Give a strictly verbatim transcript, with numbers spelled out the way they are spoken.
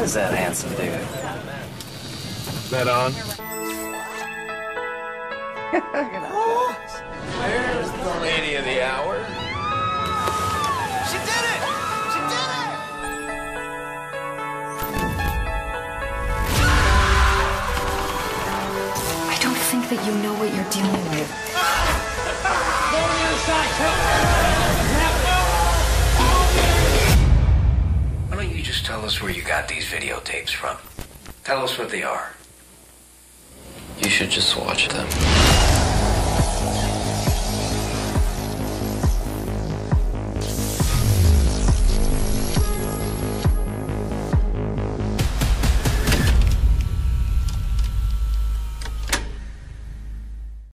is that handsome dude? Is that on? There's the lady of the hour. She did it! She did it! I don't think that you know what you're dealing with. Why don't you just tell us where you got these videotapes from? Tell us what they are. You should just watch them.